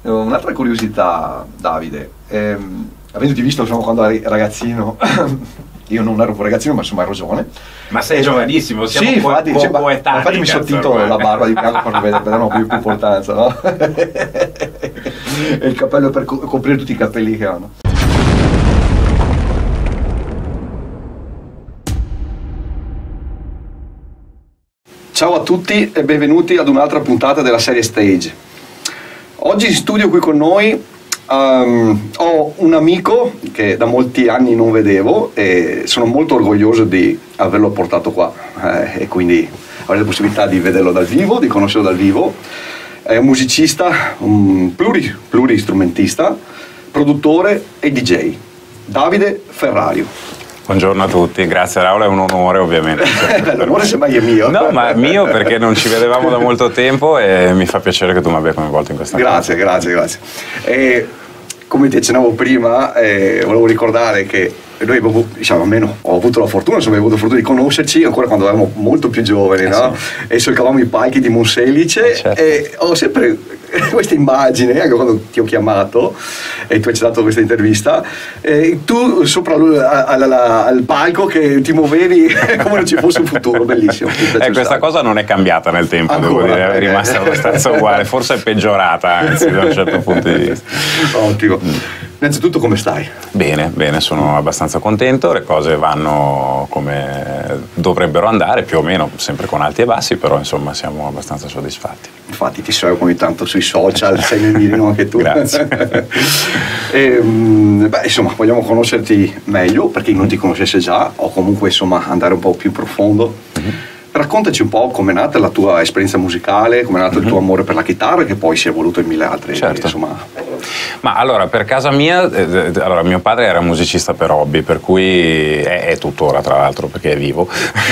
un'altra curiosità, Davide, avendoti visto insomma, quando eri ragazzino, io non ero un ragazzino ma insomma ero giovane. Ma sei giovanissimo, siamo sì, infatti, coetanei. Infatti mi sono tinto la barba di bianco per vedere più importanza, no? E il cappello per coprire tutti i capelli che hanno. Ciao a tutti e benvenuti ad un'altra puntata della serie Stage. Oggi in studio qui con noi ho un amico che da molti anni non vedevo e sono molto orgoglioso di averlo portato qua e quindi avere la possibilità di vederlo dal vivo, di conoscerlo dal vivo. È un musicista, un pluristrumentista, produttore e DJ. Davide Ferrario. Buongiorno a tutti, grazie Raul, è un onore ovviamente. L'onore semmai è mio. No, ma mio perché non ci vedevamo da molto tempo e mi fa piacere che tu mi abbia coinvolto in questa cosa. Grazie. E come ti accennavo prima, volevo ricordare che noi abbiamo, diciamo, almeno ho avuto la fortuna di conoscerci ancora quando eravamo molto più giovani, no? Sì. E solcavamo i palchi di Monselice, certo. E ho sempre questa immagine, anche quando ti ho chiamato e tu hai accettato questa intervista, tu sopra al palco che ti muovevi come non ci fosse un futuro, bellissimo. Questa cosa non è cambiata nel tempo, ancora, devo dire, è rimasta abbastanza uguale, forse è peggiorata anzi da un certo punto di vista. Ottimo. Innanzitutto come stai? Bene, sono abbastanza contento, le cose vanno come dovrebbero andare, più o meno, sempre con alti e bassi, però insomma siamo abbastanza soddisfatti. Infatti ti seguo ogni tanto sui social, sei nel mirino anche tu. Grazie. Insomma, vogliamo conoscerti meglio, per chi non ti conoscesse già, o comunque insomma andare un po' più profondo. Raccontaci un po' com'è nata la tua esperienza musicale, com'è nato il tuo amore per la chitarra, che poi si è evoluto in mille altre. Certo. Insomma. Ma allora, per casa mia, allora, mio padre era musicista per hobby, per cui è tuttora tra l'altro perché è vivo,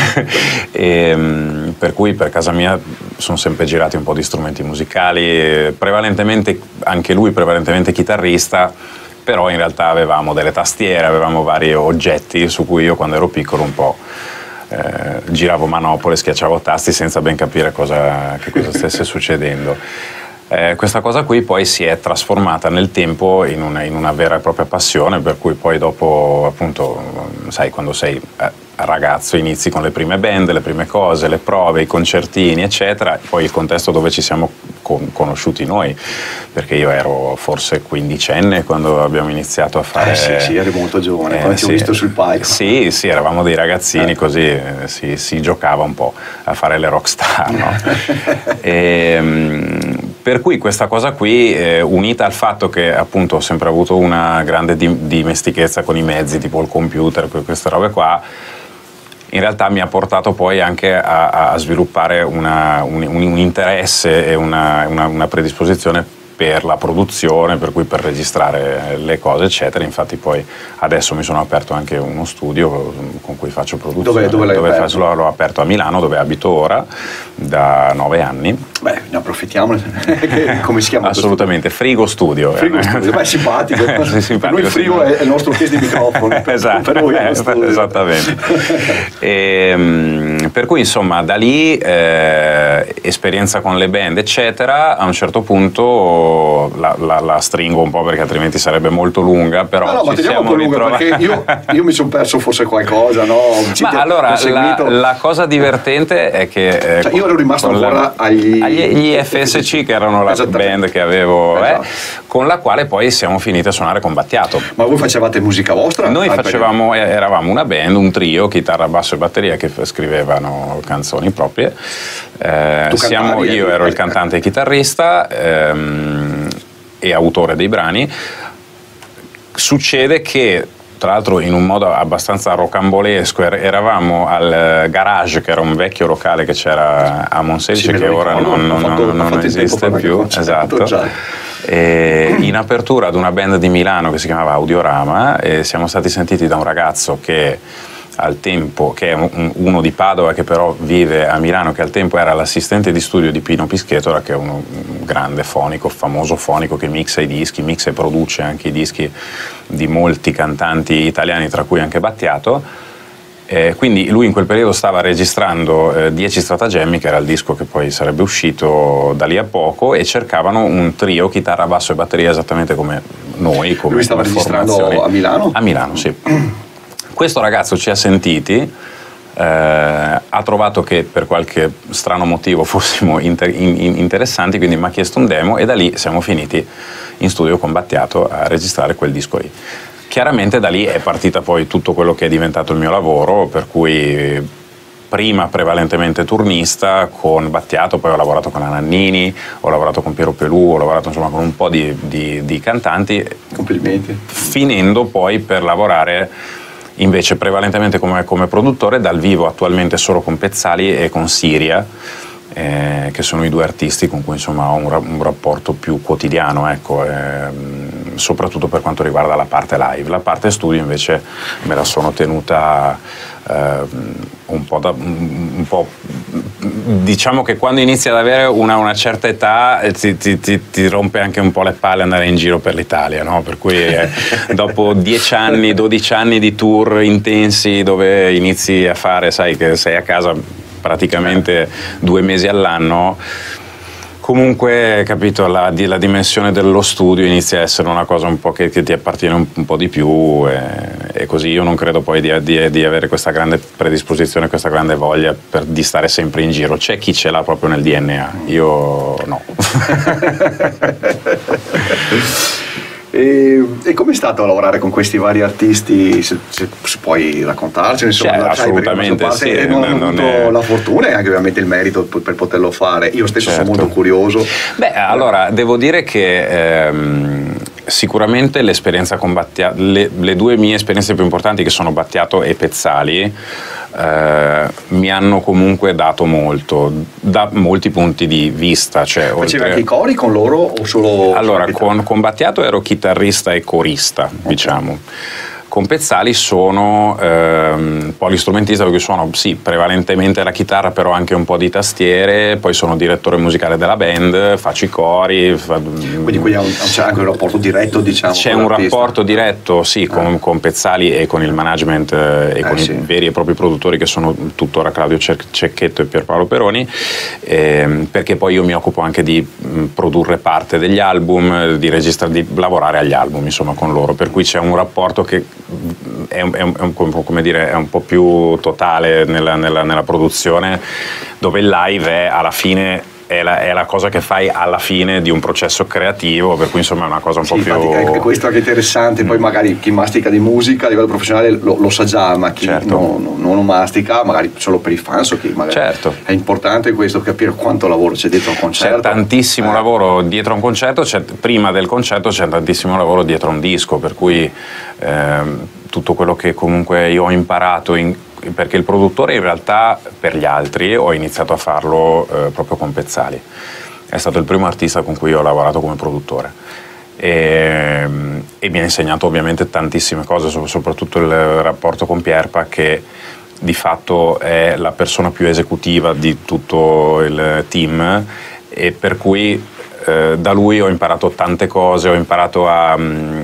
per cui per casa mia sono sempre girati un po' di strumenti musicali, prevalentemente, anche lui prevalentemente chitarrista, però in realtà avevamo delle tastiere, avevamo vari oggetti su cui io quando ero piccolo un po' giravo manopole, schiacciavo tasti senza ben capire che cosa stesse succedendo. Questa cosa qui poi si è trasformata nel tempo in una vera e propria passione, per cui poi dopo, appunto, sai, quando sei ragazzo inizi con le prime band, le prime cose, le prove, i concertini, eccetera, poi il contesto dove ci siamo conosciuti noi, perché io ero forse quindicenne quando abbiamo iniziato a fare... Sì, eri molto giovane, quando ti ho visto sul palco. Sì, eravamo dei ragazzini, così si giocava un po' a fare le rockstar, no? Per cui questa cosa qui, unita al fatto che appunto ho sempre avuto una grande dimestichezza con i mezzi, tipo il computer, queste robe qua, in realtà mi ha portato poi anche a sviluppare un interesse e una predisposizione per la produzione, per cui per registrare le cose eccetera. Infatti poi adesso mi sono aperto anche uno studio con cui faccio produzione. Dove l'hai aperto? L'ho aperto a Milano, dove abito ora da 9 anni. Beh, ne approfittiamo. Come si chiama? Assolutamente, Frigo Studio. Frigo Studio, beh, simpatico. Sì, simpatico. Per noi il frigo è il nostro case di microfono. Esatto, per noi è lo studio. Esattamente. Per cui insomma da lì esperienza con le band eccetera, a un certo punto la stringo un po' perché altrimenti sarebbe molto lunga, però no, ma teniamo un po' lunga perché io mi sono perso forse qualcosa, no? Ma allora la cosa divertente è che cioè, io ero rimasto ancora agli FSC, che erano la band che avevo, con la quale poi siamo finiti a suonare con Battiato. Ma voi facevate musica vostra? Noi eravamo una band, un trio, chitarra, basso e batteria, che scrivevano canzoni proprie. Io ero il cantante e chitarrista e autore dei brani. Succede che, tra l'altro in un modo abbastanza rocambolesco, eravamo al Garage, che era un vecchio locale che c'era a Monselice, che ora non esiste più. Esatto. E in apertura ad una band di Milano che si chiamava Audiorama, e siamo stati sentiti da un ragazzo che al tempo, che è uno di Padova che però vive a Milano, che al tempo era l'assistente di studio di Pino Pischetola, che è un grande fonico, famoso fonico, che mixa i dischi, mixa e produce anche i dischi di molti cantanti italiani, tra cui anche Battiato. Quindi lui in quel periodo stava registrando 10 Stratagemmi, che era il disco che poi sarebbe uscito da lì a poco, e cercavano un trio, chitarra, basso e batteria, esattamente come noi. Come lui stava registrando a Milano? A Milano, sì. Questo ragazzo ci ha sentiti, ha trovato che per qualche strano motivo fossimo interessanti, quindi mi ha chiesto un demo e da lì siamo finiti in studio con Battiato a registrare quel disco lì. Chiaramente da lì è partita poi tutto quello che è diventato il mio lavoro, per cui prima prevalentemente turnista con Battiato, poi ho lavorato con Nannini, ho lavorato con Piero Pelù, ho lavorato insomma con un po' di cantanti. Complimenti. Finendo poi per lavorare invece prevalentemente come produttore dal vivo, attualmente solo con Pezzali e con Siria, che sono i 2 artisti con cui insomma ho un rapporto più quotidiano, ecco, soprattutto per quanto riguarda la parte live. La parte studio invece me la sono tenuta un po', diciamo che quando inizi ad avere una certa età ti rompe anche un po' le palle andare in giro per l'Italia, no? Per cui dopo 10 anni, 12 anni di tour intensi dove inizi a fare, sai che sei a casa praticamente 2 mesi all'anno, comunque, capito, la dimensione dello studio inizia a essere una cosa un po' che ti appartiene un po' di più, e così io non credo poi di avere questa grande predisposizione, questa grande voglia di stare sempre in giro. C'è chi ce l'ha proprio nel DNA, io no. E com'è stato lavorare con questi vari artisti? Se puoi raccontarcene, insomma, assolutamente sì. Non ho avuto la fortuna e anche ovviamente il merito per poterlo fare. Io stesso sono molto curioso. Allora, devo dire che sicuramente l'esperienza con Battiato, le 2 mie esperienze più importanti, che sono Battiato e Pezzali, mi hanno comunque dato molto, da molti punti di vista. Cioè, facevi anche i cori con loro o solo? Allora, con Battiato ero chitarrista e corista, diciamo. Con Pezzali sono polistrumentista, perché suono sì, prevalentemente la chitarra, però anche un po' di tastiere, poi sono direttore musicale della band, faccio i cori. Quindi c'è anche un rapporto diretto, diciamo? C'è un rapporto diretto, sì, con Pezzali e con il management e con i veri e propri produttori, che sono tuttora Claudio Cecchetto e Pierpaolo Peroni, perché poi io mi occupo anche di produrre parte degli album, di lavorare agli album, insomma, con loro, per cui c'è un rapporto che è un po' più totale nella produzione, dove il live è alla fine è la cosa che fai alla fine di un processo creativo, per cui insomma è una cosa un po' più... È questo anche interessante. Poi magari chi mastica di musica a livello professionale lo sa già, ma chi non lo mastica, magari solo per i fans, o chi magari è importante questo, capire quanto lavoro c'è dietro un concerto. C'è tantissimo lavoro dietro un concerto, prima del concerto c'è tantissimo lavoro dietro un disco, per cui tutto quello che comunque io ho imparato perché il produttore in realtà per gli altri ho iniziato a farlo proprio con Pezzali. È stato il primo artista con cui ho lavorato come produttore e mi ha insegnato ovviamente tantissime cose, soprattutto il rapporto con Pierpa, che di fatto è la persona più esecutiva di tutto il team, e per cui da lui ho imparato tante cose, ho imparato a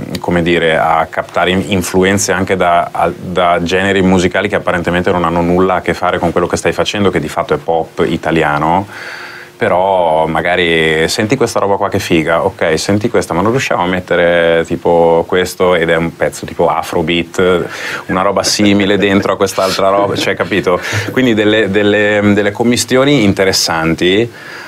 captare influenze anche da generi musicali che apparentemente non hanno nulla a che fare con quello che stai facendo, che di fatto è pop italiano, però magari senti questa roba qua che figa, ok, senti questa, ma non riusciamo a mettere tipo questo, ed è un pezzo tipo Afrobeat, una roba simile dentro a quest'altra roba, cioè, capito? Quindi delle commistioni interessanti,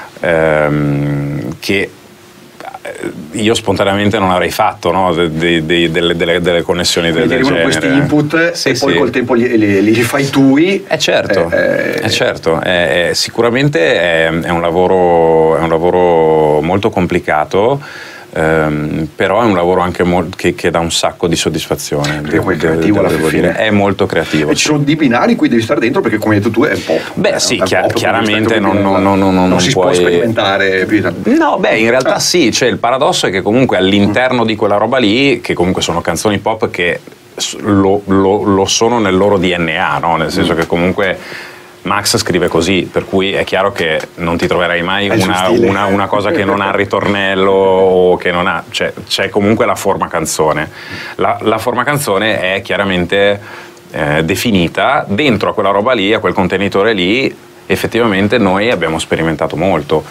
che io spontaneamente non avrei fatto, no? delle connessioni del genere. Questi input poi col tempo li fai tui. Certo. Sicuramente è un lavoro molto complicato. Però è un lavoro anche che dà un sacco di soddisfazione. Devo dire. È molto creativo. E ci sono dei binari in cui devi stare dentro, perché come hai detto tu è pop. Beh sì, chiaramente non si può sperimentare più. No, in realtà sì, cioè il paradosso è che comunque all'interno di quella roba lì, che comunque sono canzoni pop che lo sono nel loro DNA, no? Nel senso che comunque Max scrive così, per cui è chiaro che non ti troverai mai una cosa che non ha il ritornello, o che non ha, cioè, c'è comunque la forma canzone. La forma canzone è chiaramente definita, dentro a quella roba lì, a quel contenitore lì, effettivamente noi abbiamo sperimentato molto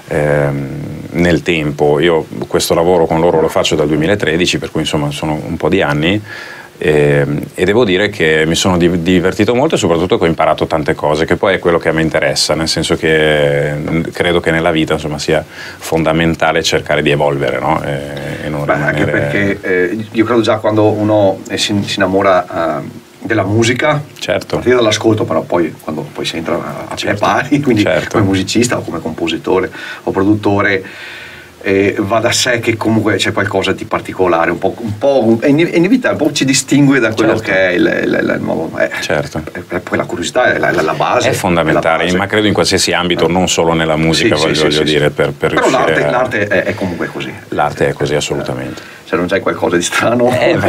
nel tempo. Io questo lavoro con loro lo faccio dal 2013, per cui insomma sono un po' di anni, e devo dire che mi sono divertito molto e soprattutto che ho imparato tante cose, che poi è quello che a me interessa, nel senso che credo che nella vita insomma sia fondamentale cercare di evolvere, no? E non rimanere... Anche perché io credo già quando uno si innamora della musica, certo, a partire dall'ascolto, però poi quando poi si entra a piedi pari, quindi come musicista o come compositore o produttore, va da sé che comunque c'è qualcosa di particolare, un po' è inevitabile, un po' ci distingue da quello che è il nuovo. Certo. Poi la curiosità è la base. È fondamentale, ma credo in qualsiasi ambito, non solo nella musica, voglio dire, per però riuscire l'arte è comunque così. L'arte è così, assolutamente. Se non c'è qualcosa di strano,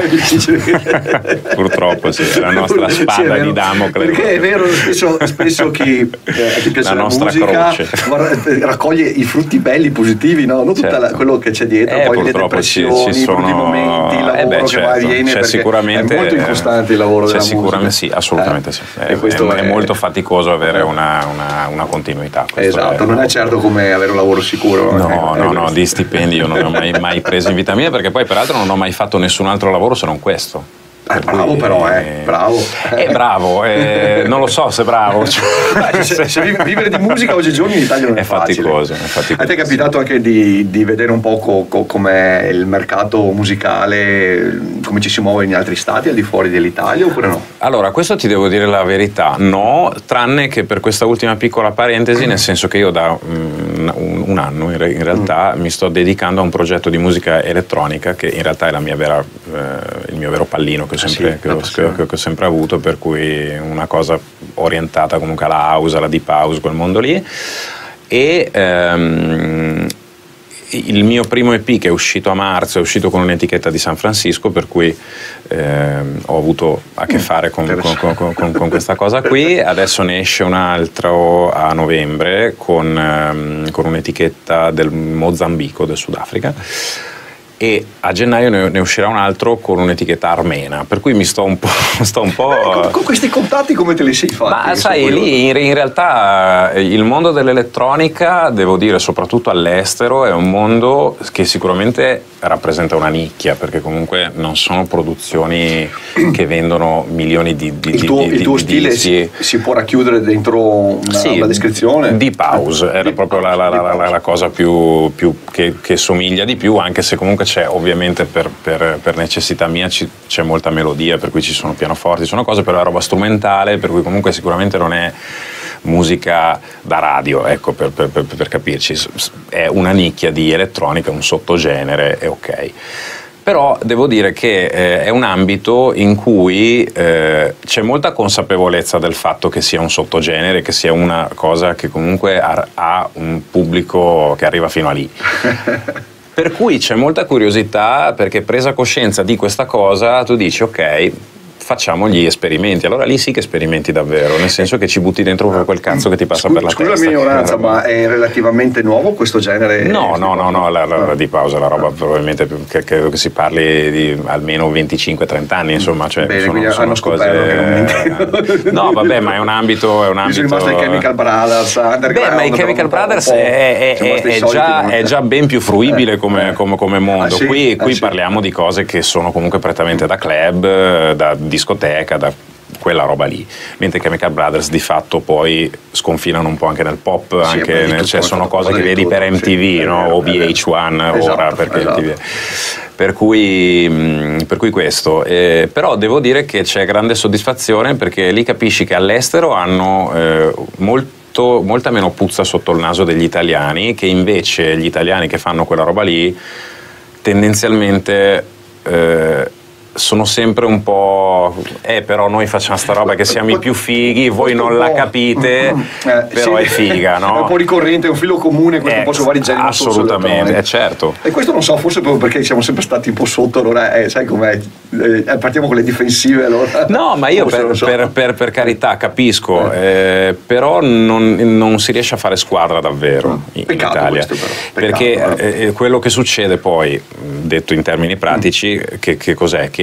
purtroppo sì, è la nostra spada di Damocle. Perché è vero, spesso chi piace la musica raccoglie i frutti belli, positivi, no? Non tutto quello che c'è dietro, poi le depressioni, i brutti momenti, il lavoro che va e viene, c'è sicuramente, è molto incostante il lavoro della musica. Sì, assolutamente sì. È molto faticoso avere una continuità. Esatto, non è certo come avere un lavoro sicuro. No, di stipendi io non ne ho mai preso in vita mia, perché poi peraltro non ho mai fatto nessun altro lavoro se non questo. Bravo però, bravo. Bravo, non lo so se bravo. Se vivere di musica oggigiorno in Italia non è faticoso. A te è capitato anche di vedere un po' com'è il mercato musicale, come ci si muove in altri stati al di fuori dell'Italia, oppure no? Allora, questo ti devo dire la verità, no, tranne che per questa ultima piccola parentesi, nel senso che io da un anno in realtà mi sto dedicando a un progetto di musica elettronica che in realtà è il mio vero pallino che ho sempre avuto, per cui una cosa orientata comunque alla house, alla deep house, quel mondo lì. E il mio primo EP, che è uscito a marzo, è uscito con un'etichetta di San Francisco, per cui ho avuto a che fare con questa cosa qui. Adesso ne esce un altro a novembre con un'etichetta del Mozambico, del Sudafrica, e a gennaio ne uscirà un altro con un'etichetta armena, per cui mi sto un po'... Con questi contatti come te li sei fatti? Ma sai, lì in realtà il mondo dell'elettronica, devo dire, soprattutto all'estero, è un mondo che sicuramente rappresenta una nicchia, perché comunque non sono produzioni che vendono milioni di il tuo stile si può racchiudere dentro una descrizione? Deep house era proprio la cosa più che somiglia di più, anche se comunque c'è, ovviamente per necessità mia c'è molta melodia, per cui ci sono pianoforti, sono cose, però è roba strumentale, per cui comunque sicuramente non è musica da radio, ecco, per capirci, è una nicchia di elettronica, un sottogenere, è ok. Però devo dire che è un ambito in cui c'è molta consapevolezza del fatto che sia un sottogenere, che sia una cosa che comunque ha un pubblico che arriva fino a lì. Per cui c'è molta curiosità, perché presa coscienza di questa cosa tu dici ok, facciamo gli esperimenti. Allora lì sì che sperimenti davvero, nel senso che ci butti dentro quel cazzo che ti passa per la testa. Scusa la mia ignoranza, ma è relativamente nuovo questo genere? No, la di pausa, la roba probabilmente credo che si parli di almeno 25-30 anni, insomma, cioè bene, quindi hanno scoperto. No, vabbè, ma è un ambito. Sono rimasti i Chemical Brothers, ma i Chemical Brothers è già ben più fruibile come mondo. Qui parliamo di cose che sono comunque prettamente da club, da discoteca, da quella roba lì, mentre Chemical Brothers di fatto poi sconfinano un po' anche nel pop, cioè sono cose che vedi per MTV, no? O VH1 ora, perché MTV. Per cui questo, però devo dire che c'è grande soddisfazione, perché lì capisci che all'estero hanno molta meno puzza sotto il naso degli italiani, che invece gli italiani che fanno quella roba lì tendenzialmente sono sempre un po' però noi facciamo sta roba che siamo i più fighi, voi non la capite, però è figa, no? È un po' ricorrente, è un filo comune questo, un po' su vari generi. Assolutamente, certo. E questo non so, forse proprio perché siamo sempre stati un po' sotto, allora sai com'è, partiamo con le difensive allora. No, ma io per carità capisco, però non si riesce a fare squadra davvero in Italia, questo, perché quello che succede poi, detto in termini pratici, che cos'è? Che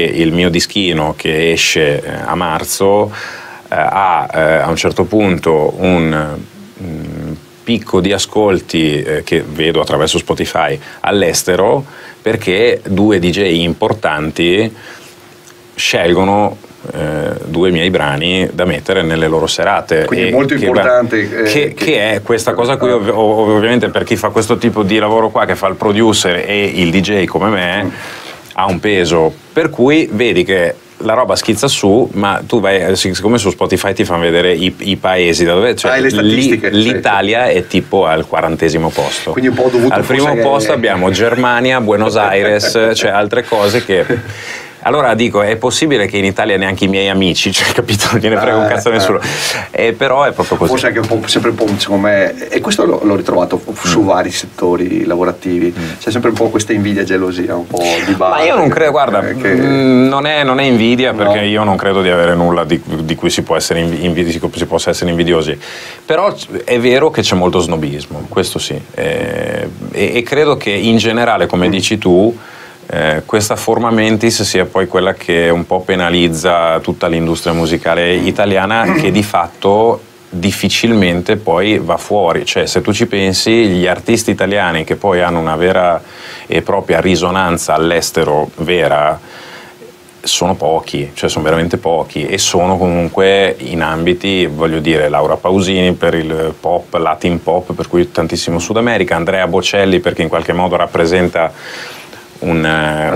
che il mio dischino che esce a marzo ha a un certo punto un picco di ascolti che vedo attraverso Spotify all'estero, perché 2 DJ importanti scelgono 2 miei brani da mettere nelle loro serate. Quindi è molto importante che è questa cosa qui, ovviamente per chi fa questo tipo di lavoro qua, che fa il producer e il DJ come me, ha un peso, per cui vedi che la roba schizza su, ma tu vai, siccome su Spotify ti fanno vedere i paesi da dove, cioè le statistiche, l'Italia è tipo al 40° posto. Quindi un po' dovuto al primo posto abbiamo Germania, Buenos Aires, cioè altre cose che... Allora dico, è possibile che in Italia neanche i miei amici, cioè, capito, non gliene frega un cazzo a nessuno, però è proprio così. Forse anche sempre un po', secondo me, e questo l'ho ritrovato su vari settori lavorativi, c'è sempre un po' questa invidia, gelosia, un po' di base. Ma io non credo, guarda, non è invidia, perché io non credo di avere nulla di cui si possa essere invidiosi, però è vero che c'è molto snobismo, questo sì, e credo che in generale, come dici tu, questa forma mentis sia poi quella che un po' penalizza tutta l'industria musicale italiana, che di fatto difficilmente poi va fuori. Cioè, se tu ci pensi, gli artisti italiani che poi hanno una vera e propria risonanza all'estero vera sono pochi, cioè sono veramente pochi, e sono comunque in ambiti, voglio dire, Laura Pausini per il pop, Latin pop, per cui tantissimo Sud America, Andrea Bocelli perché in qualche modo rappresenta una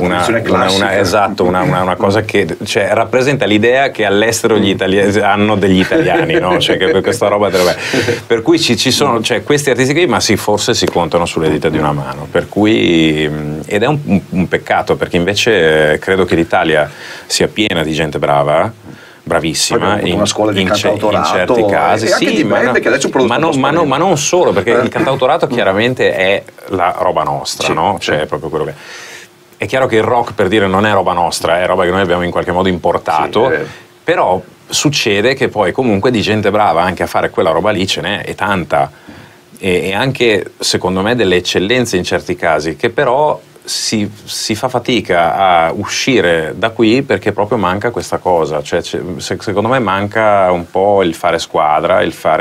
cosa che, cioè, rappresenta l'idea che all'estero gli italiani hanno degli italiani, no? Cioè, che questa roba per cui ci sono, cioè, questi artisti qui, ma forse si contano sulle dita di una mano, per cui, ed è un peccato, perché invece credo che l'Italia sia piena di gente brava, bravissima, una scuola di in cantautorato, certi casi, sì, ma non solo, perché il cantautorato chiaramente è la roba nostra, no? Cioè, è proprio quello che è chiaro che il rock, per dire, non è roba nostra, è roba che noi abbiamo in qualche modo importato, però succede che poi comunque di gente brava anche a fare quella roba lì ce n'è, e tanta, e anche secondo me delle eccellenze in certi casi, che però si fa fatica a uscire da qui perché proprio manca questa cosa, cioè secondo me manca un po' il fare squadra,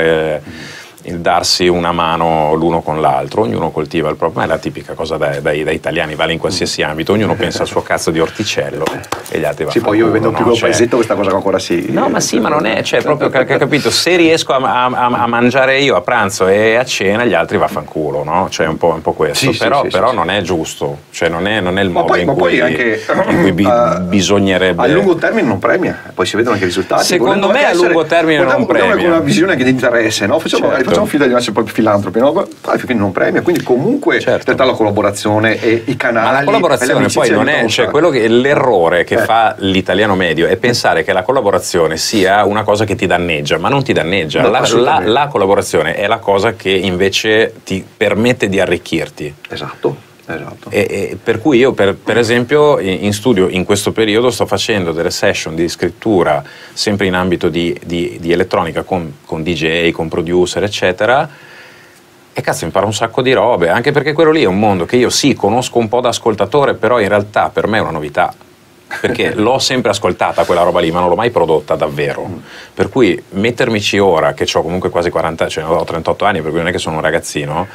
il darsi una mano l'uno con l'altro, ognuno coltiva il proprio, ma è la tipica cosa da italiani, vale in qualsiasi ambito, ognuno pensa al suo cazzo di orticello e gli altri vanno. Sì, poi io vivendo più paesetto questa cosa ancora sì. No, ma sì, ma non è, cioè proprio, capito, se riesco a mangiare io a pranzo e a cena, gli altri vaffanculo, no? Cioè un po' questo, però non è giusto, cioè non è il modo in cui bisognerebbe. A lungo termine non premia, poi si vedono anche i risultati. Secondo me a lungo termine non premia. Con una visione anche di interesse, no? Facciamo finta di essere poi filantropi, no? Quindi non premia, quindi comunque in realtà la collaborazione e i canali. Ma la collaborazione poi non è, cioè quello che l'errore che fa l'italiano medio è pensare che la collaborazione sia una cosa che ti danneggia, ma non ti danneggia. No, la collaborazione è la cosa che invece ti permette di arricchirti. Esatto. E per cui io per esempio in studio in questo periodo sto facendo delle session di scrittura sempre in ambito di elettronica con DJ, con producer eccetera, e cazzo imparo un sacco di robe, anche perché quello lì è un mondo che io sì conosco un po' da ascoltatore, però in realtà per me è una novità, perché l'ho sempre ascoltata quella roba lì, ma non l'ho mai prodotta davvero, per cui mettermici ora che ho comunque quasi 40, cioè ho 38 anni, per cui non è che sono un ragazzino.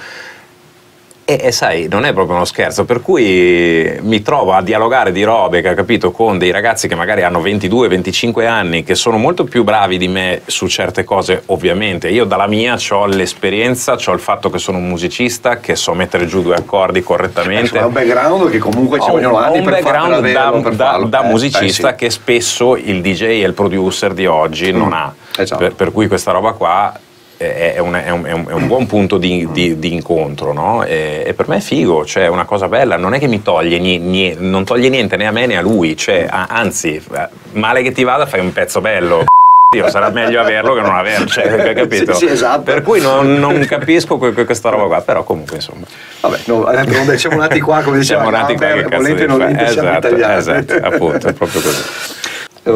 E sai, non è proprio uno scherzo, per cui mi trovo a dialogare di robe, che, capito, con dei ragazzi che magari hanno 22-25 anni, che sono molto più bravi di me su certe cose, ovviamente. Io dalla mia ho l'esperienza, ho il fatto che sono un musicista, che so mettere giù 2 accordi correttamente. Ho un background che comunque ci vogliono anni per farlo. Da musicista che spesso il DJ e il producer di oggi non ha. Esatto. Per cui questa roba qua è un buon punto di incontro, no? E per me è figo, cioè è una cosa bella, non è che mi toglie non toglie niente né a me né a lui, cioè anzi, male che ti vada fai un pezzo bello. Sarà meglio averlo che non averlo, cioè, capito? Sì, esatto. Per cui non capisco questa roba qua, però comunque insomma. Vabbè, no, siamo nati qua, come diceva Gamber, volente non volente siamo italiani. Esatto, appunto, è proprio così.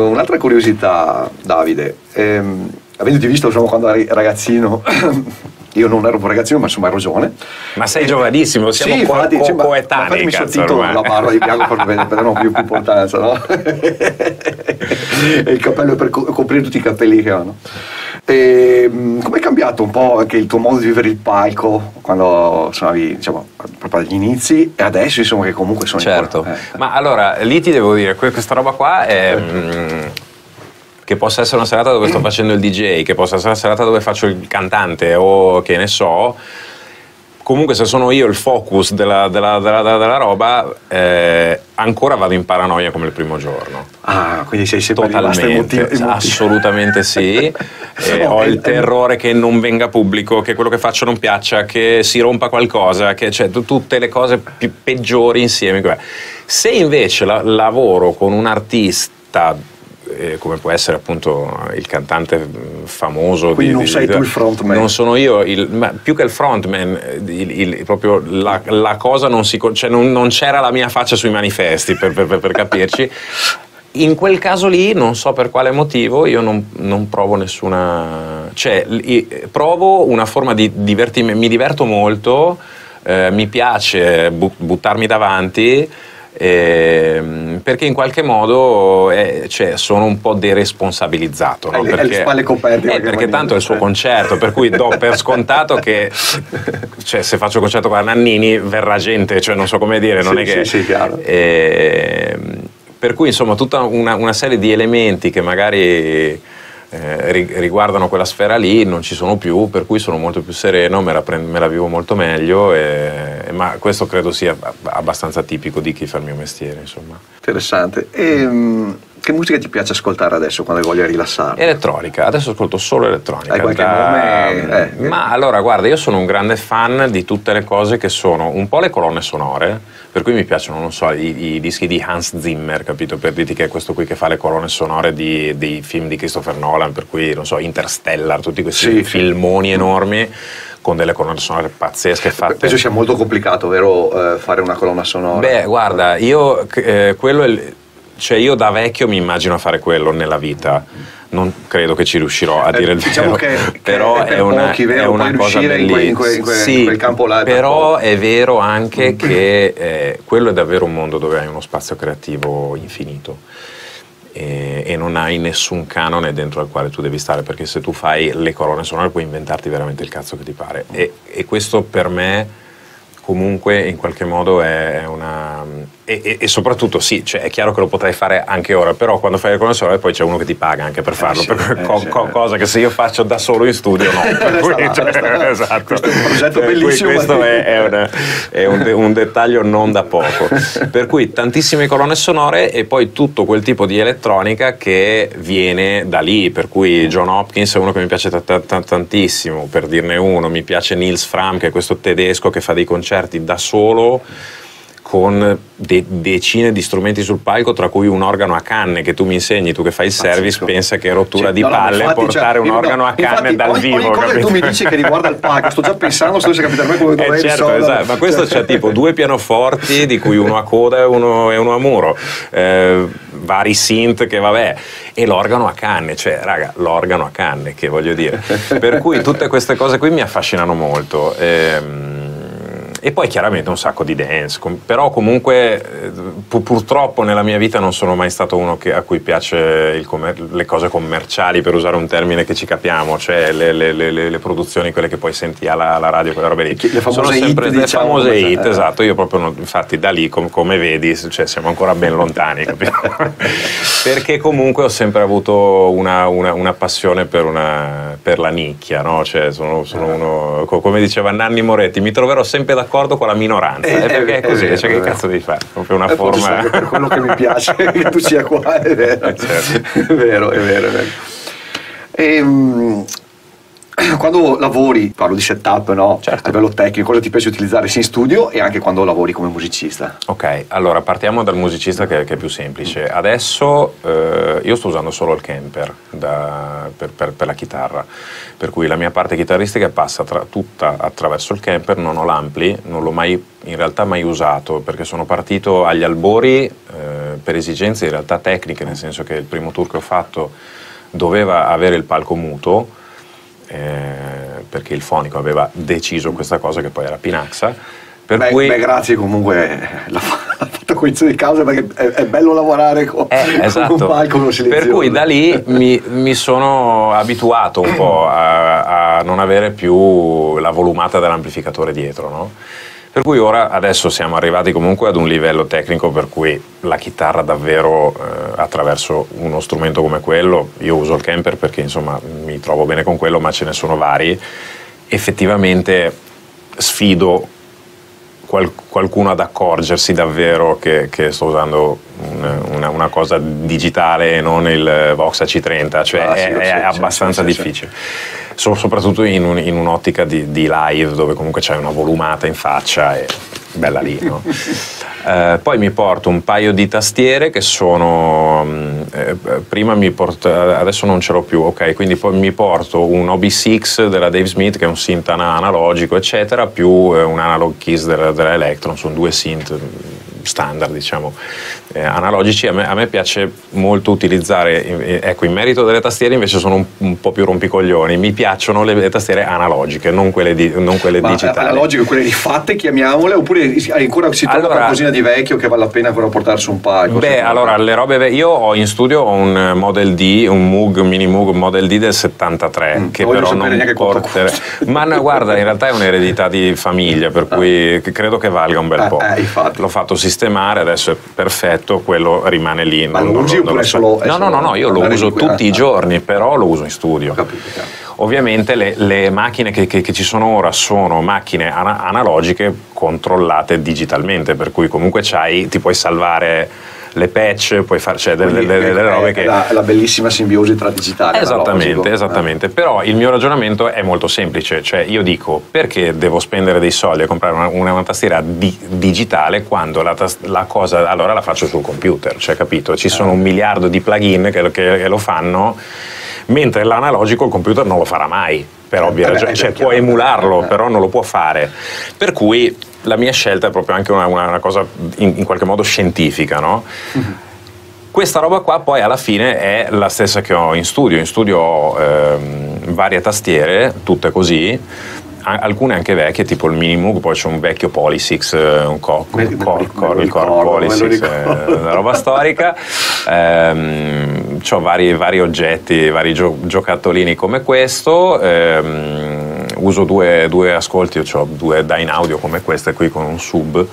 Un'altra curiosità, Davide, avendoti visto, insomma, quando eri ragazzino io non ero un ragazzino, ma insomma ero giovane. Ma sei giovanissimo, siamo sì, infatti, coetanei. Mi sottito la barba di bianco per vedere più importanza, no? E il cappello per coprire tutti i capelli che hanno. Come è cambiato un po' anche il tuo modo di vivere il palco quando suonavi, diciamo, proprio agli inizi e adesso, insomma, che comunque sono certo. Ma allora lì ti devo dire, questa roba qua è che possa essere una serata dove sto facendo il DJ, che possa essere una serata dove faccio il cantante o che ne so, comunque se sono io il focus della roba, ancora vado in paranoia come il primo giorno. Ah, quindi sei sempre totalmente, assolutamente sì. Ho il terrore che non venga pubblico, che quello che faccio non piaccia, che si rompa qualcosa, che cioè tutte le cose peggiori insieme. Se invece lavoro con un artista come può essere appunto il cantante famoso, quindi non sei tu il frontman, non sono io ma più che il frontman, proprio la cosa non si, cioè non c'era la mia faccia sui manifesti per capirci. In quel caso lì non so per quale motivo io non provo nessuna, cioè provo una forma di divertimento, mi diverto molto, mi piace buttarmi davanti, perché in qualche modo cioè, sono un po' deresponsabilizzato, no? Perché, le spalle coperte perché tanto è il suo concerto, per cui do per scontato che cioè, se faccio il concerto con Nannini verrà gente, cioè non so come dire, non sì, è che sì, chiaro. Per cui insomma tutta una serie di elementi che magari riguardano quella sfera lì non ci sono più, per cui sono molto più sereno, me la vivo molto meglio, ma questo credo sia abbastanza tipico di chi fa il mio mestiere, insomma. Interessante. Che musica ti piace ascoltare adesso quando hai voglia di rilassarti? Elettronica, adesso ascolto solo elettronica. Hai qualche nome? Ma allora guarda, io sono un grande fan di tutte le cose che sono un po' le colonne sonore, per cui mi piacciono, non so, i dischi di Hans Zimmer, capito? Per dirti che è questo qui che fa le colonne sonore dei film di Christopher Nolan, per cui, non so, Interstellar, tutti questi filmoni enormi con delle colonne sonore pazzesche fatte. Penso sia molto complicato, vero, fare una colonna sonora? Beh, guarda, io quello è cioè io da vecchio mi immagino a fare quello nella vita, non credo che ci riuscirò a dire il diciamo vero, che però è una cosa bellissima in quel campo là, però è vero anche che quello è davvero un mondo dove hai uno spazio creativo infinito e non hai nessun canone dentro al quale tu devi stare, perché se tu fai le colonne sonore puoi inventarti veramente il cazzo che ti pare, e questo per me comunque in qualche modo è una... E soprattutto sì, cioè è chiaro che lo potrei fare anche ora, però quando fai le colonne sonore poi c'è uno che ti paga anche per farlo, cosa che se io faccio da solo in studio no. Esatto. Questo è un progetto bellissimo. Questo è un dettaglio non da poco. Per cui tantissime colonne sonore e poi tutto quel tipo di elettronica che viene da lì, per cui John Hopkins è uno che mi piace tantissimo, per dirne uno, mi piace Nils Fram, che è questo tedesco che fa dei concerti da solo con decine di strumenti sul palco, tra cui un organo a canne, che tu mi insegni, tu che fai il service, pensa che è rottura di palle infatti, portare un organo a canne dal vivo. Ogni cosa che tu mi dici che riguarda il palco, sto già pensando se dovesse capitare a me come dovrei certo, esatto. Ma questo c'è tipo 2 pianoforti, di cui uno a coda e uno a muro, vari synth che vabbè, e l'organo a canne, cioè raga, l'organo a canne, che voglio dire. Per cui tutte queste cose qui mi affascinano molto. E poi chiaramente un sacco di dance, però comunque purtroppo nella mia vita non sono mai stato uno a cui piace le cose commerciali, per usare un termine che ci capiamo, cioè le produzioni, quelle che poi senti alla radio, quelle robe lì. Le famose sono sempre hit, le diciamo, famose hit, esatto, io proprio infatti da lì come vedi, cioè, siamo ancora ben lontani, capito? Perché comunque ho sempre avuto una passione per la nicchia, no? Cioè sono uno, come diceva Nanni Moretti, mi troverò sempre d'accordo con la minoranza, perché è così, cioè che cazzo devi fare? Proprio una forma. Per quello che mi piace che tu sia qua, è vero. Certo. È vero. Quando lavori, parlo di setup, no? Certo. A livello tecnico, cosa ti piace utilizzare sia in studio e anche quando lavori come musicista? Ok, allora partiamo dal musicista che è più semplice. Adesso io sto usando solo il camper per la chitarra, per cui la mia parte chitarristica passa tutta attraverso il camper, non ho l'ampli, non l'ho mai in realtà mai usato, perché sono partito agli albori per esigenze in realtà tecniche, nel senso che il primo tour che ho fatto doveva avere il palco muto, perché il fonico aveva deciso questa cosa, che poi era Pinaxa. Per cui... grazie comunque l'ha fatto cognizione di causa, perché è bello lavorare con esatto. un palco, con per cui da lì mi sono abituato un po' a non avere più la volumata dell'amplificatore dietro, no? Per cui adesso siamo arrivati comunque ad un livello tecnico per cui la chitarra davvero attraverso uno strumento come quello, io uso il Kemper perché insomma mi trovo bene con quello, ma ce ne sono vari, effettivamente sfido qualcuno ad accorgersi davvero che sto usando una cosa digitale e non il Vox AC30, cioè è abbastanza difficile. Soprattutto in un'ottica di live, dove comunque c'hai una volumata in faccia e bella lì, no? Poi mi porto un paio di tastiere che sono prima adesso non ce l'ho più, ok, quindi poi mi porto un OB6 della Dave Smith, che è un synth analogico eccetera, più un analog keys della Electron. Sono due synth standard, diciamo, analogici. A me piace molto utilizzare, ecco, in merito delle tastiere invece sono un po' più rompicoglioni, mi piacciono le tastiere analogiche, non quelle digitali. Analogiche, quelle rifatte, chiamiamole, oppure ancora si trova qualcosina di vecchio che vale la pena ancora portarsi un paio? Allora, le robe io ho in studio un Model D, un mini Moog Model D del 73, che però non porterei. Ma no, guarda, in realtà è un'eredità di famiglia, per cui credo che valga un bel po'. L'ho fatto sistemare, adesso è perfetto, quello rimane lì. Ma lo usi oppure solo? No, io lo uso tutti i giorni, però lo uso in studio. Ovviamente le macchine che ci sono ora sono macchine analogiche controllate digitalmente, per cui comunque ti puoi salvare le patch, puoi fare delle robe che... La bellissima simbiosi tra digitale. Esattamente. Però il mio ragionamento è molto semplice, cioè io dico: perché devo spendere dei soldi a comprare una tastiera digitale quando la cosa allora la faccio sul computer, cioè, capito? Ci sono 1 miliardo di plugin che lo fanno, mentre l'analogico il computer non lo farà mai, per ovvie ragioni, cioè può emularlo, però non lo può fare. Per cui la mia scelta è proprio anche una cosa in qualche modo scientifica, no? Questa roba qua poi alla fine è la stessa che ho in studio. In studio ho varie tastiere, tutte così, alcune anche vecchie, tipo il Mini Moog, poi c'è un vecchio Polysix, un Core Polysix, una roba storica. C'ho vari oggetti, vari giocattolini come questo. Uso due ascolti, ho 2 Dynaudio come queste qui con un sub,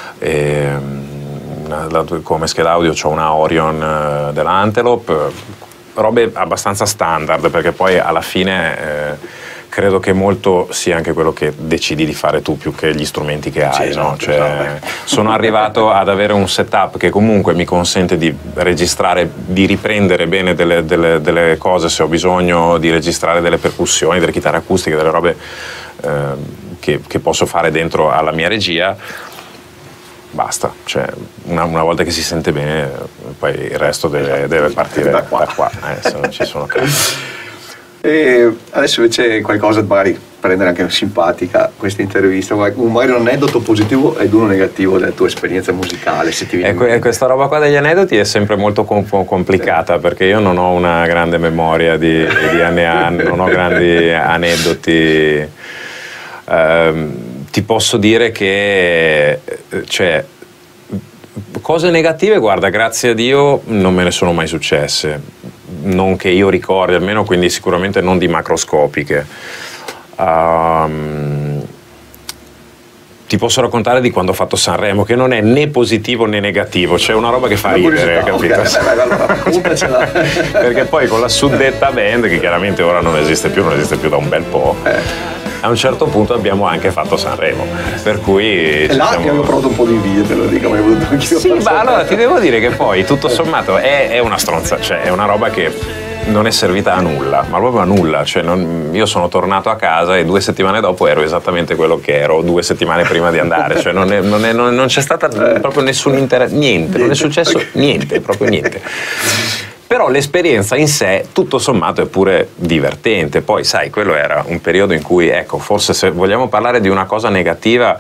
come scheda audio c'ho una Orion della Antelope, robe abbastanza standard, perché poi alla fine credo che molto sia anche quello che decidi di fare tu più che gli strumenti che hai, sì, no? Sono arrivato ad avere un setup che comunque mi consente di registrare, di riprendere bene delle cose, se ho bisogno di registrare delle percussioni, delle chitarre acustiche, delle robe che posso fare dentro alla mia regia. Basta, cioè una volta che si sente bene, poi il resto deve partire da qua. Se non ci sono casi. E adesso invece qualcosa magari per rendere anche simpatica questa intervista, magari un aneddoto positivo ed uno negativo della tua esperienza musicale, se ti viene questa roba qua degli aneddoti è sempre molto complicata, perché io non ho una grande memoria di anni, non ho grandi aneddoti. Ti posso dire che cioè, cose negative, guarda, grazie a Dio non me ne sono mai successe, non che io ricordi almeno, quindi sicuramente non di macroscopiche. Ti posso raccontare di quando ho fatto Sanremo, che non è né positivo né negativo, c'è una roba che fa ridere, capito? Perché poi con la suddetta band, che chiaramente ora non esiste più da un bel po', a un certo punto abbiamo anche fatto Sanremo, per cui là che avevo provato un po' di invidia, te lo dico, ma avevo voluto anch'io. Sì, ma allora ti devo dire che poi tutto sommato è una stronza, cioè è una roba che non è servita a nulla, ma proprio a nulla, cioè io sono tornato a casa e 2 settimane dopo ero esattamente quello che ero 2 settimane prima di andare, cioè non c'è stata proprio nessun interesse, niente, non è successo niente, proprio niente. Però l'esperienza in sé, tutto sommato, è pure divertente. Poi, sai, quello era un periodo in cui, ecco, forse se vogliamo parlare di una cosa negativa,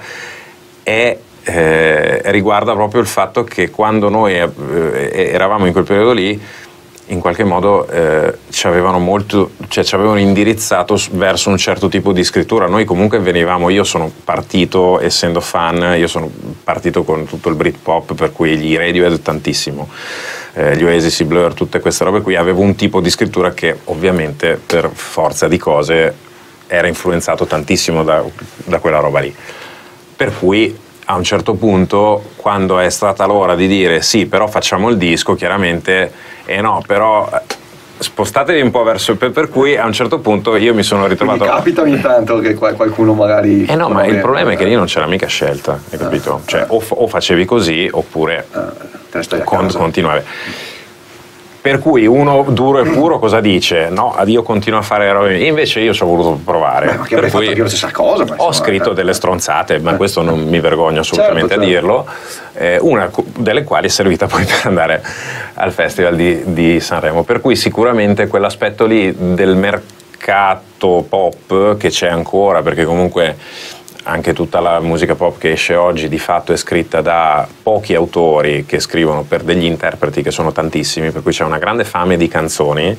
riguarda proprio il fatto che quando noi eravamo in quel periodo lì, in qualche modo ci avevano indirizzato verso un certo tipo di scrittura. Noi comunque io sono partito, essendo fan, io sono partito con tutto il Britpop, per cui gli Radiohead tantissimo, gli Oasis, i Blur, tutte queste robe qui. Avevo un tipo di scrittura che ovviamente per forza di cose era influenzato tantissimo da quella roba lì. Per cui a un certo punto, quando è stata l'ora di dire sì, però facciamo il disco, chiaramente no, però spostatevi un po' verso, per cui a un certo punto io mi sono ritrovato. Quindi capita ogni tanto che qualcuno magari. No, ma il problema è che lì non c'era mica scelta, hai capito? Cioè o facevi così oppure continuavi. Per cui uno duro e puro cosa dice? No, io continuo a fare robe. Invece io ci ho voluto provare. Ma che avrei fatto io la stessa cosa. Ho scritto delle stronzate, ma questo non mi vergogno assolutamente a dirlo, una delle quali è servita poi per andare al Festival di Sanremo. Per cui sicuramente quell'aspetto lì del mercato pop che c'è ancora, perché comunque anche tutta la musica pop che esce oggi di fatto è scritta da pochi autori che scrivono per degli interpreti che sono tantissimi, per cui c'è una grande fame di canzoni,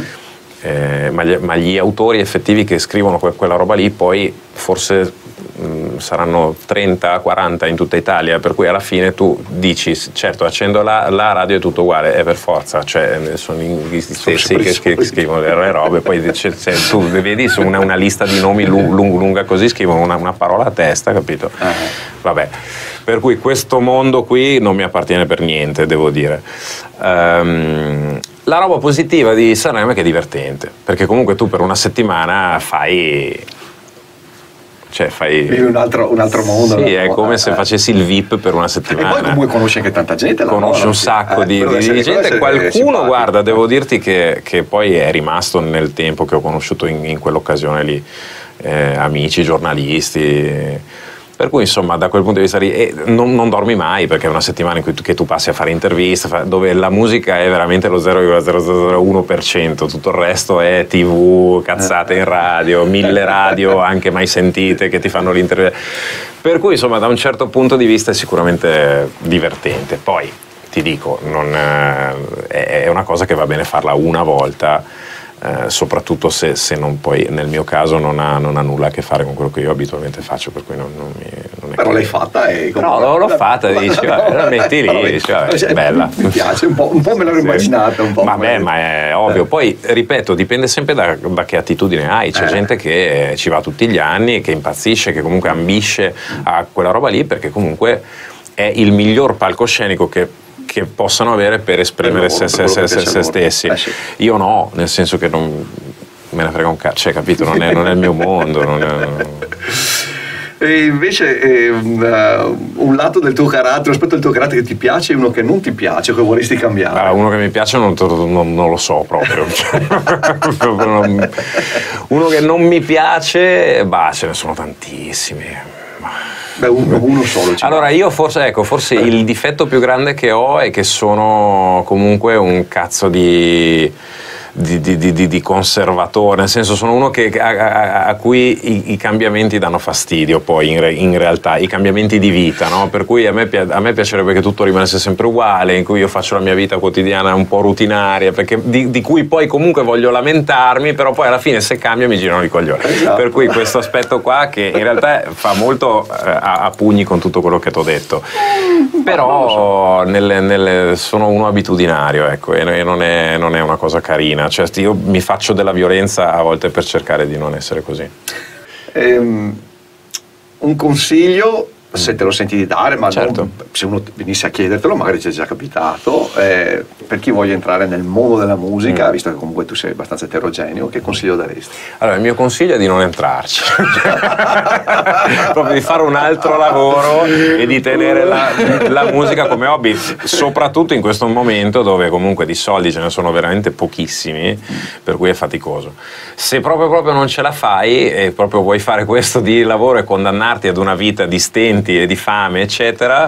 ma gli autori effettivi che scrivono quella roba lì poi forse saranno 30-40 in tutta Italia, per cui alla fine tu dici certo, accendo la radio è tutto uguale, è per forza, cioè sono gli stessi che scrivono le robe, poi tu vedi su una lista di nomi lunga così scrivono una parola a testa, capito? Vabbè, per cui questo mondo qui non mi appartiene per niente, devo dire. La roba positiva di Sanremo è che è divertente, perché comunque tu per una settimana fai un altro mondo. Sì, è come se facessi il VIP per una settimana. E poi comunque conosci anche tanta gente. Conosci un sacco di gente. Qualcuno, guarda, devo dirti che poi è rimasto nel tempo, che ho conosciuto in quell'occasione lì, amici, giornalisti. Per cui insomma da quel punto di vista lì non dormi mai, perché è una settimana in cui che tu passi a fare interviste, dove la musica è veramente lo 0,001%, tutto il resto è TV, cazzate in radio, 1000 radio anche mai sentite che ti fanno l'intervista. Per cui insomma da un certo punto di vista è sicuramente divertente. Poi ti dico, è una cosa che va bene farla una volta. Soprattutto se non poi nel mio caso non ha nulla a che fare con quello che io abitualmente faccio, per cui non è però l'hai fatta e no, l'ho fatta, dici la metti lì, dici, è bella, mi piace, un po' me l'ero immaginata un po'. Vabbè, ma è ovvio, poi ripeto, dipende sempre da che attitudine hai. C'è gente che ci va tutti gli anni, che impazzisce, che comunque ambisce a quella roba lì, perché comunque è il miglior palcoscenico che possano avere per esprimere se stessi. Sì. Io no, nel senso che non me ne frega un cazzo, cioè, capito? Non è il mio mondo. E invece un lato del tuo carattere, un aspetto del tuo carattere che ti piace e uno che non ti piace, che vorresti cambiare? Uno che mi piace non lo so proprio. Uno che non mi piace, ce ne sono tantissimi. Uno solo. Allora io forse il difetto più grande che ho è che sono comunque un cazzo di conservatore, nel senso sono uno a cui i cambiamenti danno fastidio, poi in realtà i cambiamenti di vita, no? Per cui a me piacerebbe che tutto rimanesse sempre uguale, in cui io faccio la mia vita quotidiana un po' rutinaria, perché di cui poi comunque voglio lamentarmi, però poi alla fine se cambia mi girano i coglioni. Esatto. Per cui questo aspetto qua, che in realtà fa molto a pugni con tutto quello che ti ho detto, però sono uno abitudinario, ecco, e non è una cosa carina. Cioè, io mi faccio della violenza a volte per cercare di non essere così. Un consiglio, se te lo senti di dare, ma certo. Se uno venisse a chiedertelo, magari ci è già capitato, per chi voglia entrare nel mondo della musica, visto che comunque tu sei abbastanza eterogeneo, che consiglio daresti? Allora, il mio consiglio è di non entrarci, proprio di fare un altro lavoro e di tenere la musica come hobby, soprattutto in questo momento dove comunque di soldi ce ne sono veramente pochissimi, per cui è faticoso. Se proprio non ce la fai e proprio vuoi fare questo di lavoro e condannarti ad una vita di stenti e di fame, eccetera,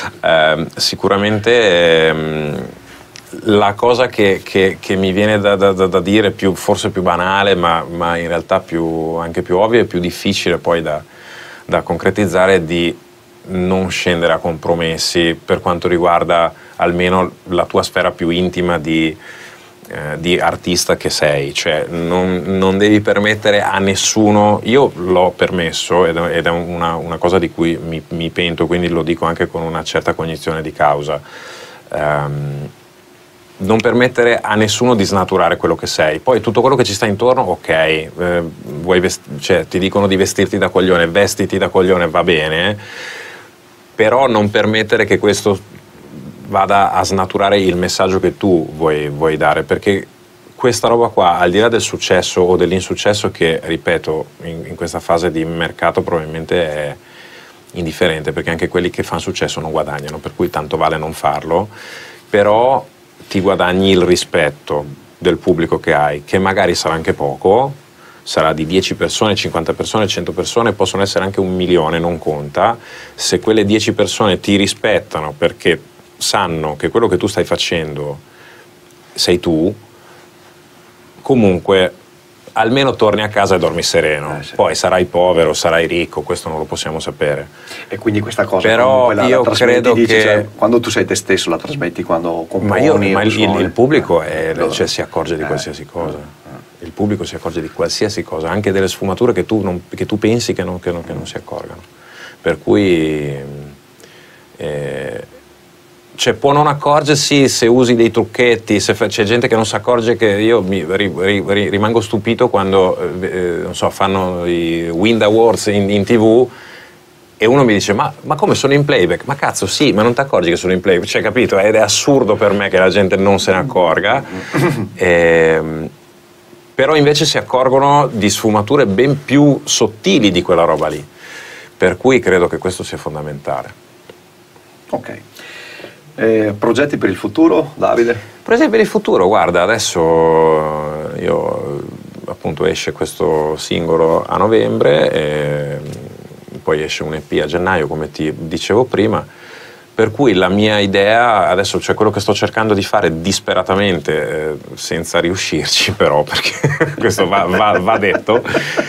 sicuramente la cosa che mi viene da dire, forse più banale, ma in realtà anche più ovvia e più difficile poi da concretizzare, è di non scendere a compromessi per quanto riguarda almeno la tua sfera più intima di di artista che sei, cioè non devi permettere a nessuno, io l'ho permesso ed è una cosa di cui mi pento, quindi lo dico anche con una certa cognizione di causa, non permettere a nessuno di snaturare quello che sei. Poi tutto quello che ci sta intorno, ok, cioè, ti dicono di vestirti da coglione, vestiti da coglione, va bene, però non permettere che questo vada a snaturare il messaggio che tu vuoi dare, perché questa roba qua, al di là del successo o dell'insuccesso, che ripeto in questa fase di mercato probabilmente è indifferente, perché anche quelli che fanno successo non guadagnano, per cui tanto vale non farlo, però ti guadagni il rispetto del pubblico che hai, che magari sarà anche poco, sarà di 10 persone, 50 persone, 100 persone, possono essere anche 1 milione, non conta. Se quelle 10 persone ti rispettano perché sanno che quello che tu stai facendo sei tu, comunque almeno torni a casa e dormi sereno. Sì. Poi sarai povero, sarai ricco, questo non lo possiamo sapere. E quindi questa cosa, però io la credo dici, che cioè, quando tu sei te stesso la trasmetti, quando componi, ma il pubblico cioè, si accorge di qualsiasi cosa. Il pubblico si accorge di qualsiasi cosa, anche delle sfumature che tu pensi che non si accorgano. Per cui cioè, può non accorgersi se usi dei trucchetti, c'è gente che non si accorge, che io rimango stupito quando non so, fanno i Wind Awards in TV e uno mi dice ma come, sono in playback? Ma cazzo, sì, ma non ti accorgi che sono in playback? Cioè, capito? Ed è assurdo per me che la gente non se ne accorga. Però invece si accorgono di sfumature ben più sottili di quella roba lì, per cui credo che questo sia fondamentale. Ok. Progetti per il futuro, Davide? Progetti per il futuro, guarda, adesso appunto esce questo singolo a novembre, e poi esce un EP a gennaio, come ti dicevo prima, per cui la mia idea adesso, cioè quello che sto cercando di fare disperatamente, senza riuscirci però, perché questo va detto,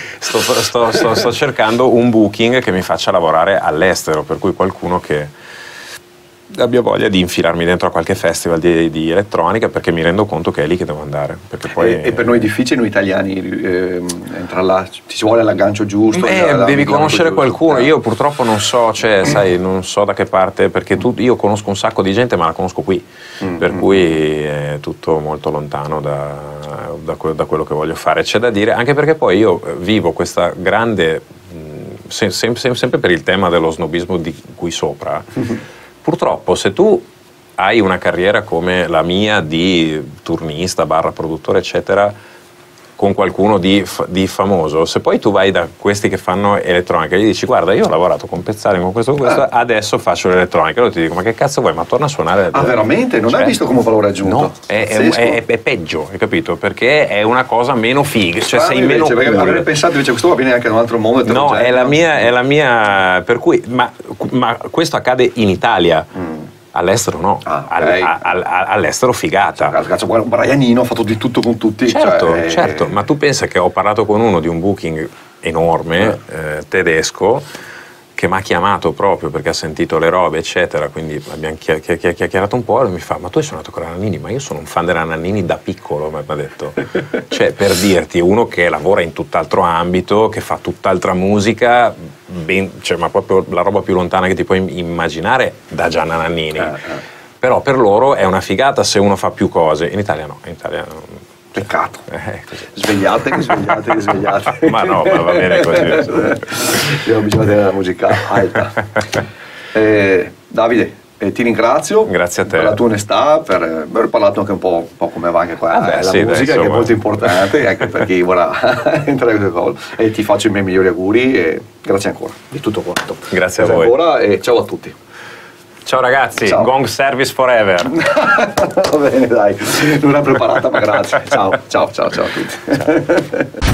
sto cercando un booking che mi faccia lavorare all'estero, per cui qualcuno che abbia voglia di infilarmi dentro a qualche festival di elettronica, perché mi rendo conto che è lì che devo andare, perché poi e per noi è difficile, noi italiani, entrare là, ci vuole l'aggancio giusto, devi conoscere qualcuno. Io purtroppo non so, cioè sai, non so da che parte, perché io conosco un sacco di gente ma la conosco qui, per cui è tutto molto lontano da quello che voglio fare. C'è da dire, anche perché poi io vivo questa grande sempre per il tema dello snobismo di qui sopra. Purtroppo, se tu hai una carriera come la mia di turnista, produttore, eccetera, con qualcuno di famoso, se poi tu vai da questi che fanno elettronica e gli dici guarda, io ho lavorato con Pezzali, con questo, adesso faccio l'elettronica, allora ti dico ma che cazzo vuoi, ma torna a suonare. Veramente? Non hai visto come valore aggiunto? No, è peggio, hai capito? Perché è una cosa meno figa, cioè sei meno cool. Perché avrei pensato invece questo va bene anche da un altro mondo. No, è la mia, per cui, ma questo accade in Italia. All'estero no, okay. All'estero figata. Cazzo, Brianino ha fatto di tutto con tutti. Certo, ma tu pensa che ho parlato con uno di un booking enorme, tedesco, che mi ha chiamato proprio perché ha sentito le robe, eccetera, quindi abbiamo chiacchierato un po' e mi fa, ma tu hai suonato con la Nannini? Ma io sono un fan della Nannini da piccolo, mi ha detto. Cioè, per dirti, uno che lavora in tutt'altro ambito, che fa tutt'altra musica, cioè, ma proprio la roba più lontana che ti puoi immaginare da Gianna Nannini. Però per loro è una figata se uno fa più cose. In Italia no. Peccato. Svegliatevi. Ma no, ma va bene così. Io bisogna tenere la musica alta. Davide, ti ringrazio. Grazie a te. Per la tua onestà, per aver parlato anche un po' come va anche qua. La musica, che è molto importante, anche per chi vorrà entrare in queste cose. E ti faccio i miei migliori auguri e grazie ancora di tutto quanto. Grazie a voi. Ancora e ciao a tutti. Ciao ragazzi, ciao. Gong Service Forever. Va bene, dai, non l'ho preparata, ma grazie. Ciao a tutti. Ciao.